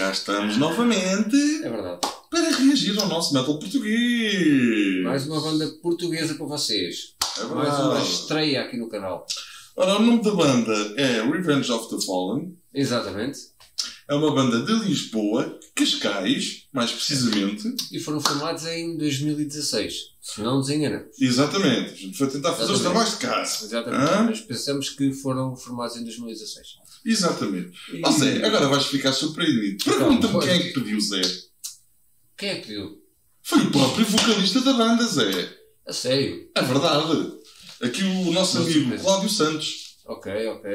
cá estamos novamente É verdade. para reagir ao nosso metal português. Mais uma banda portuguesa para vocês. É Mais uma verdade. estreia aqui no canal. Ora, o nome da banda é Revenge of the Fallen. Exatamente. É uma banda de Lisboa, Cascais, mais precisamente. E foram formados em 2016. Se não nos enganamos. Exatamente. A gente foi tentar fazer os trabalhos de casa. Exatamente. Hã? Mas pensamos que foram formados em 2016. Exatamente. E... Ó Zé, agora vais ficar surpreendido. Pergunta-me Então, quem é que pediu Zé. Quem é que pediu? Foi o próprio vocalista da banda, Zé. A sério? É verdade. Aqui o nosso Não amigo surpresa. Cláudio Santos. Ok.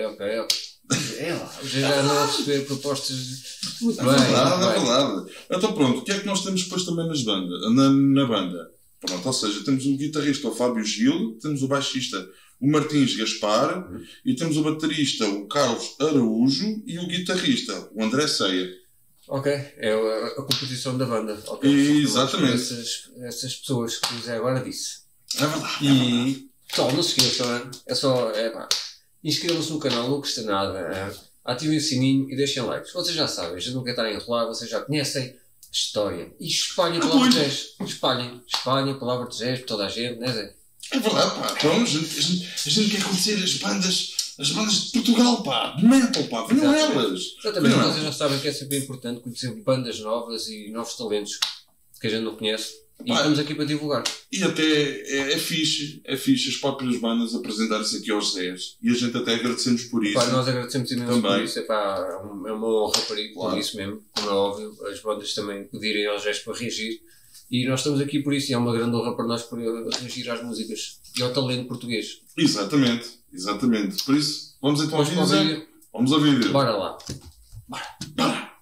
É lá. Já não a receber propostas. Muito É bem. verdade, muito é bem. verdade. Então pronto, o que é que nós temos depois também na banda? Pronto, ou seja, temos o guitarrista, o Fábio Gil, temos o baixista, o Martins Gaspar, e temos o baterista, o Carlos Araújo, e o guitarrista, o André Ceia. Ok, é a composição da banda. Ok, Exatamente. essas pessoas que o Zé agora disse. É verdade. E, pessoal, não se esqueçam, inscrevam-se no canal, não custa nada. Ativem o sininho e deixem likes. Vocês já sabem, a gente não quer estar a enrolar, vocês já conhecem a história. E espalhem a palavra de Zé. Espalhem a palavra de Zé para toda a gente, não é, Zé? É verdade, pá. Então, a gente quer conhecer as bandas de Portugal, pá. De metal, pá. Venham elas. Exatamente, Venham vocês já elas. sabem que é sempre importante conhecer bandas novas e novos talentos que a gente não conhece. E Pá, estamos aqui para divulgar. E até é fixe as próprias bandas apresentarem-se aqui aos Zés. E a gente até agradecemos por isso. Pá, nós agradecemos imenso Também. por isso. É uma honra para ir Claro. por isso mesmo. Como é óbvio, as bandas também pedirem aos gestos para reagir. E nós estamos aqui por isso. E é uma grande honra para nós por reagir às músicas e ao talento português. Exatamente. Por isso, vamos então Vamos ouvir, para o Zé? vídeo. Vamos ao vídeo. Bora lá. Bora.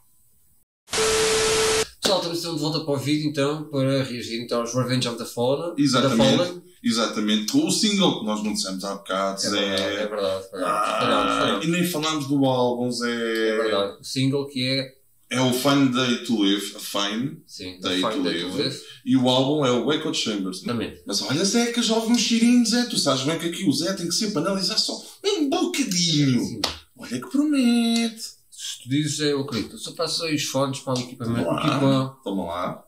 Pessoal, estamos então de volta para o vídeo então para reagir então aos Revenge of the Fallen. Exatamente. Com o single que nós não dissemos há bocado, É Zé. verdade. Falhamos. E nem falámos do álbum, Zé. É verdade. O single que é... É o Fine Day to Live, a Fine Sim, Day Fine to Day to Live. Live. E o álbum é o Echo Chambers. Também. Mas olha, Zé, que já ouvi uns cheirinhos, Zé. Tu sabes bem que aqui o Zé tem que sempre analisar só um bocadinho. Sim. Olha que promete. Se tu dizes, eu acredito. Eu só passo aí os fones para o equipamento. Toma lá.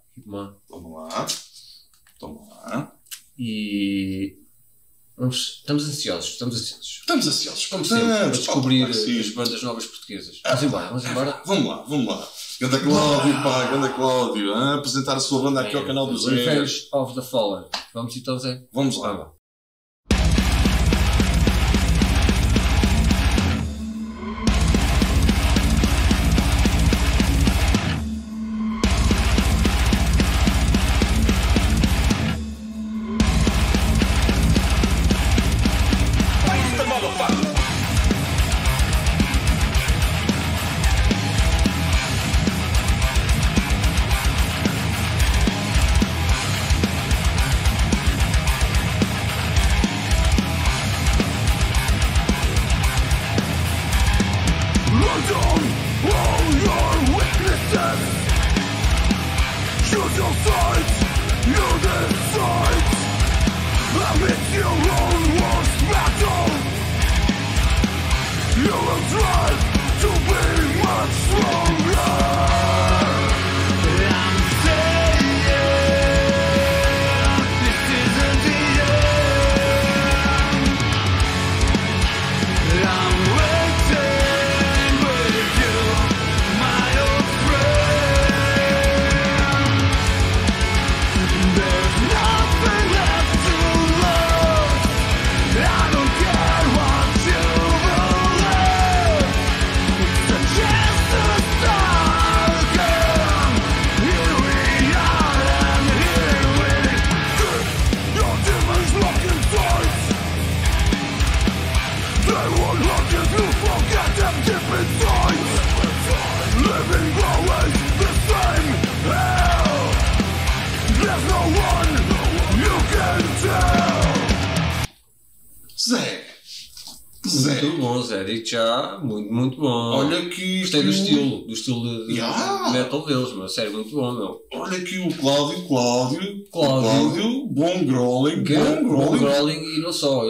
E... Estamos ansiosos. Estamos ansiosos. Como sempre, para descobrir Sim. as bandas novas portuguesas. Vamos embora. Vamos lá. Ganda Cláudio, pá, Ganda Cláudio. Apresentar a sua banda aqui ao canal do Zé. Revenge of the Fallen. Vamos então, Zé? Vamos lá. Vamos. Zé. Muito bom, Zé. Digo já, muito bom. Olha que... Gostei do estilo de metal deles, meu. Sério, muito bom, meu. Olha aqui o Cláudio, Cláudio. bom growling, Bom growling e não só. Ele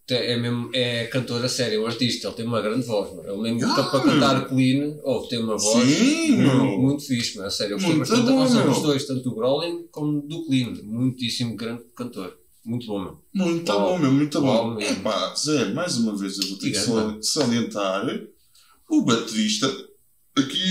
é cantor a sério, é um artista, ele tem uma grande voz, meu. Ele mesmo para cantar clean, tem uma voz muito fixe, meu. A sério, eu gostei bastante da voz dos dois, tanto do Growling como do Clean, muitíssimo grande cantor. Muito bom, meu. Muito bom, meu, muito bom. Epá, Zé, mais uma vez eu vou ter que salientar o baterista, aqui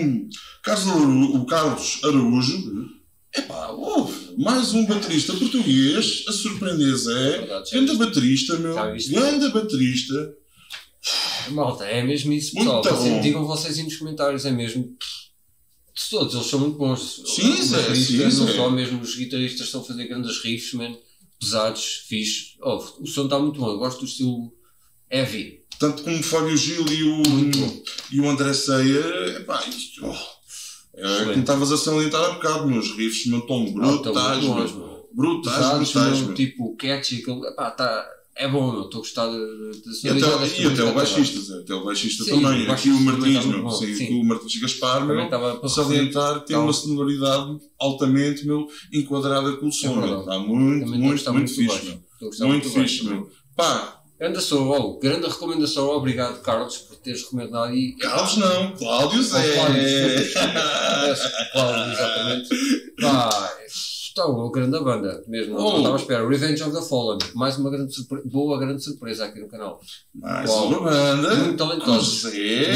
o Carlos Araújo. Epá, mais um baterista português a surpreender Zé. Grande baterista, meu. Grande baterista. Malta, é mesmo isso, pessoal. Digam vocês aí nos comentários, é mesmo. Todos eles são muito bons. Sim, Zé. Não só mesmo os guitarristas estão a fazer grandes riffs, man. Pesados, fixe. O som está muito bom, eu gosto do estilo heavy. Tanto como o Fábio Gil e o André Ceia, epá, isto, como estavas a salientar há bocado, meus riffs, meu tom brutais, brutais, tipo catchy, é bom, meu, estou a gostar e até o baixista também, aqui o Martins, o Martins Gaspar, meu, para salientar, tem uma sonoridade altamente, meu, enquadrada com o som, meu, está muito fixe, meu, muito fixe, meu. Pá, grande recomendação, obrigado Carlos por teres recomendado. Carlos não, Cláudio Zé. Cláudio, exatamente. Está uma grande banda mesmo. Não estava à espera. Revenge of the Fallen, mais uma grande surpresa aqui no canal. Mais uma banda muito talentosos.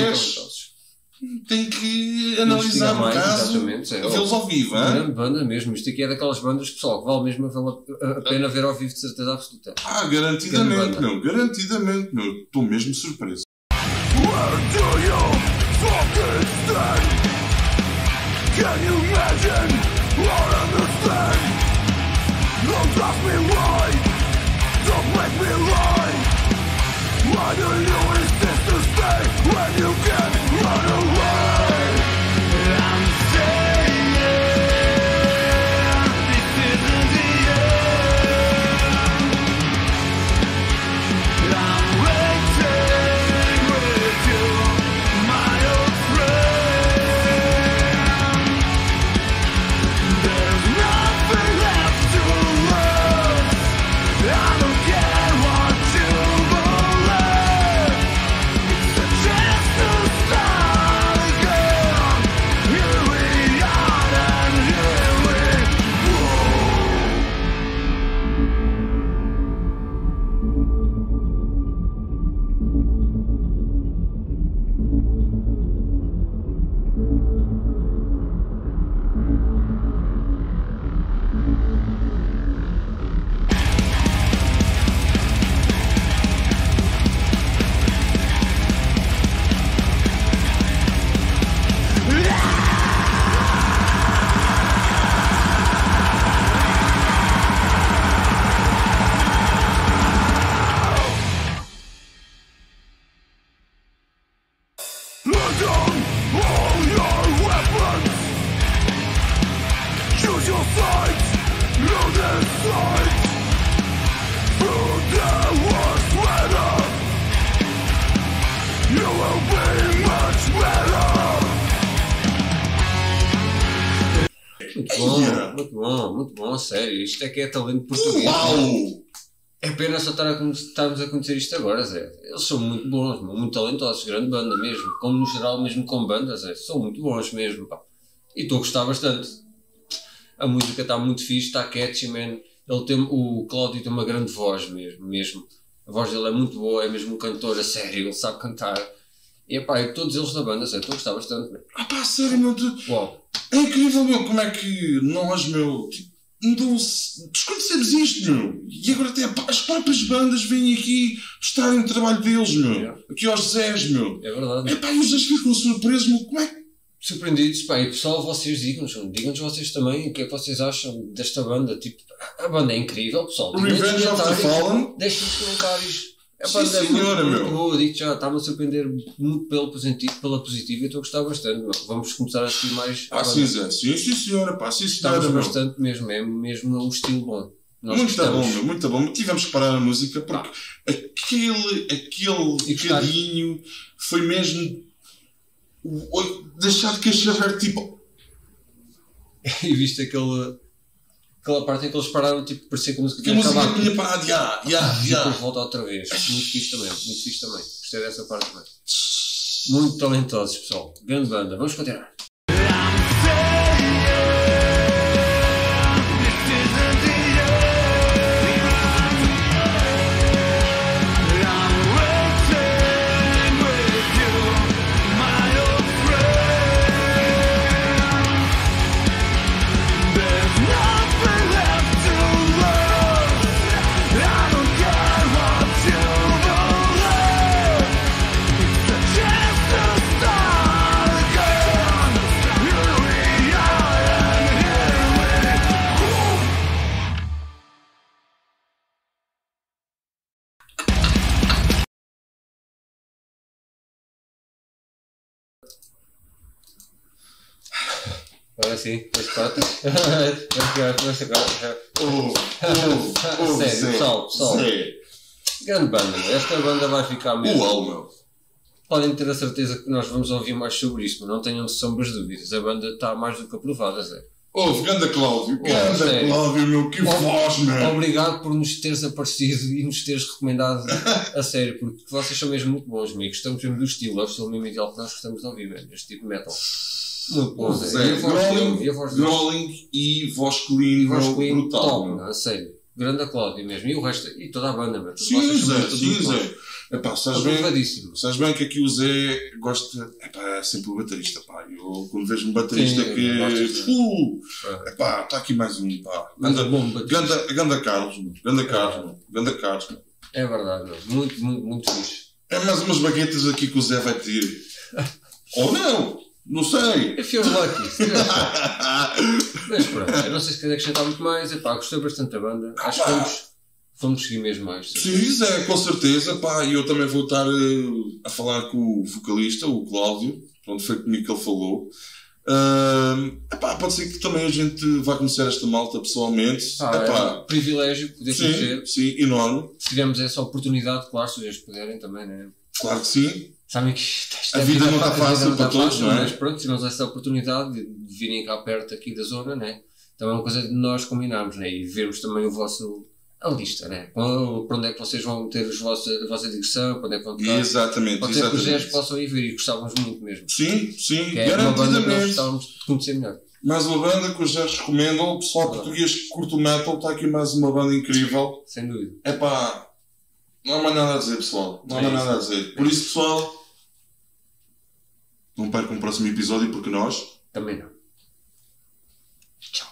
Tem que analisar o caso, vê-los ao vivo. Grande banda mesmo. Isto aqui é daquelas bandas, pessoal, que vale mesmo a pena ver ao vivo, de certeza absoluta. Garantidamente, meu. Estou mesmo surpreso. Where do you fucking stand? Can you imagine or understand? Don't ask me why, don't make me lie. Why do you insist to stay when you can run away? I'm saying this isn't the end. I'm waiting with you, my old friend. There's nothing left to lose. I don't care what you believe. It's a chance to start again. Here we are and here we put down all your weapons. Choose your sides, you decide. Through the worst weather, you will be much better. Muito bom, a sério. Isto é que é talento português. É pena só estarmos a conhecer isto agora, Zé. Eles são muito bons, muito talentosos, grande banda mesmo. Como no geral, mesmo com bandas, Zé. São muito bons mesmo, pá. E estou a gostar bastante. A música está muito fixe, está catchy, man. O Cláudio tem uma grande voz mesmo. A voz dele é muito boa, é mesmo um cantor a sério, ele sabe cantar. E todos eles da banda, Zé, estou a gostar bastante, man. Sério, meu. É incrível, meu, como é que nós, meu, desconhecemos isto, meu. E agora até as próprias bandas vêm aqui estarem no trabalho deles, meu. Aqui aos Zés, meu. É verdade. E os Zés ficam surpresos, meu. Como é que... Surpreendidos, e pessoal, vocês digam-nos vocês também o que é que vocês acham desta banda. Tipo, a banda é incrível, pessoal. Revenge of the Fallen. Deixem nos comentários. A Sim, banda senhora, é muito boa, digo já, está-me a surpreender muito pela positiva e estou a gostar bastante, meu. Vamos começar a assistir mais. Sim, senhora, sim, senhora. Gostamos bastante mesmo, é mesmo um estilo bom. Muito bom. Tivemos que parar a música porque aquele bocadinho foi mesmo deixar de queixar, tipo. E viste aquele Aquela parte em que eles pararam, tipo, parecia que a música Que a tinha música acabado. tinha parado, E depois volta outra vez. Muito fixe também, muito fixe também. Gostei dessa parte também. Muito talentosos, pessoal. Grande banda. Vamos continuar. Agora sim, depois corta. Começa agora. Sério, pessoal. Grande banda, meu. Esta banda vai ficar mesmo. Uau, meu. Podem ter a certeza que nós vamos ouvir mais sobre isto, mas não tenham sombras de dúvidas. A banda está mais do que aprovada, Zé. Ganda Cláudio, Cláudio, meu, que voz, meu. Obrigado por nos teres aparecido e nos teres recomendado a sério, porque vocês são mesmo muito bons, amigos. Estamos mesmo do estilo, é o estilo mesmo ideal que nós gostamos de ouvir, mesmo, este tipo de metal. Muito bom, Zé. Growling e voz clean, brutal. Top, a sério. Grande a Cláudia mesmo. E o resto, e toda a banda, meu. Sim, Zé. Epá, sabes bem que aqui o Zé gosta. Epá, é sempre o baterista, pá. Eu quando vejo um baterista epá, está aqui mais um, pá. Ganda Carlos, Ganda Carlos. É verdade, meu. Muito fixe. É mais umas baguetas aqui que o Zé vai pedir. Ou não! Não sei! If you're lucky. Mas pronto, eu não sei se quer acrescentar muito mais. Epá, gostei bastante da banda. Acho que vamos seguir mesmo mais. Sim, Zé, com certeza. Pá, e eu também vou estar a falar com o vocalista, o Cláudio. Pronto, foi comigo que ele falou. Epá, pode ser que também a gente vá conhecer esta malta pessoalmente. É um privilégio poder conhecer. Sim, enorme. Se tivermos essa oportunidade, claro, se vocês puderem também, né? Claro que sim. Sabem que a vida não está fácil para todos, não é? Mas pronto, tivemos essa oportunidade de virem cá perto aqui da zona, né? Então é uma coisa de nós combinarmos, né? E vermos também a lista, né? Para onde é que vocês vão ter a vossa digressão, para onde é que vão tocar. Exatamente. Pode ser que os gajos possam ir ver e gostávamos muito mesmo. Sim, é uma banda que nós gostávamos de conhecer melhor. Mais uma banda que os gajos recomendam. O pessoal português que curte o metal, está aqui mais uma banda incrível. Sem dúvida. Epá, não há mais nada a dizer, pessoal. Não há mais nada a dizer. Por isso, pessoal, não percam o próximo episódio, porque nós também não. Tchau.